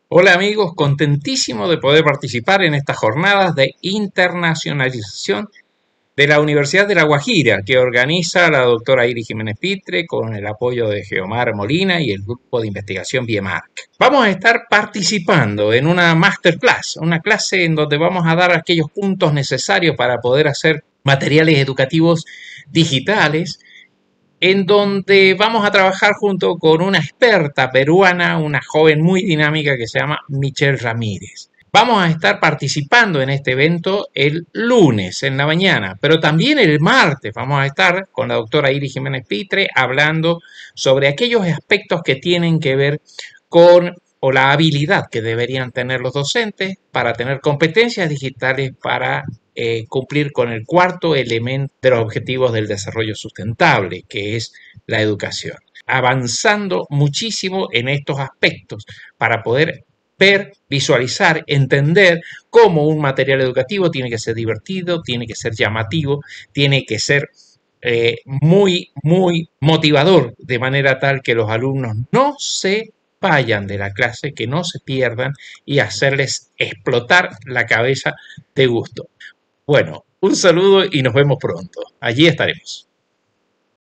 Hola amigos, contentísimo de poder participar en estas jornadas de internacionalización de la Universidad de La Guajira, que organiza la doctora Iris Jiménez Pitre con el apoyo de Geomar Molina y el grupo de investigación Biemark. Vamos a estar participando en una masterclass, una clase en donde vamos a dar aquellos puntos necesarios para poder hacer materiales educativos digitales en donde vamos a trabajar junto con una experta peruana, una joven muy dinámica que se llama Michelle Ramírez. Vamos a estar participando en este evento el lunes en la mañana, pero también el martes vamos a estar con la doctora Iris Jiménez Pitre hablando sobre aquellos aspectos que tienen que ver con o la habilidad que deberían tener los docentes para tener competencias digitales para cumplir con el cuarto elemento de los objetivos del desarrollo sustentable, que es la educación. Avanzando muchísimo en estos aspectos para poder ver, visualizar, entender cómo un material educativo tiene que ser divertido, tiene que ser llamativo, tiene que ser muy motivador, de manera tal que los alumnos no se vayan de la clase, que no se pierdan y hacerles explotar la cabeza de gusto. Bueno, un saludo y nos vemos pronto. Allí estaremos.